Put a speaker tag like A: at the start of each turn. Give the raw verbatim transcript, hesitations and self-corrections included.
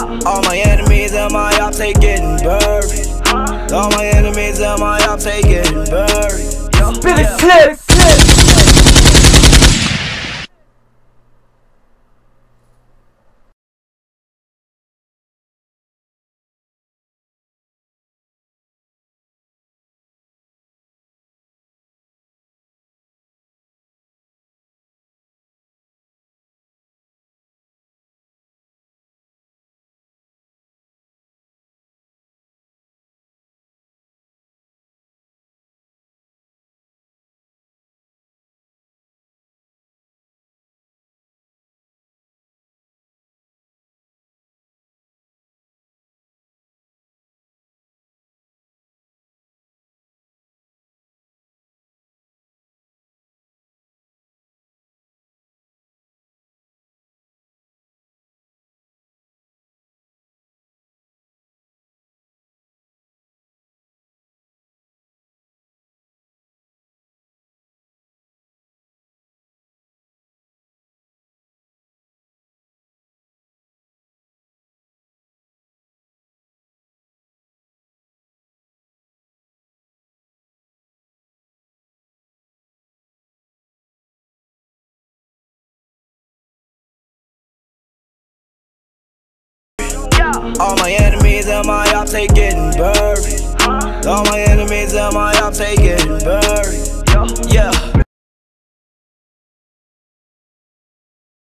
A: All my enemies and my ops, they getting buried. All my enemies and my ops, they getting buried.
B: Billy Slip, Slip.
A: All my enemies and my ops, they getting buried. All my enemies and my ops, they getting buried. Yeah.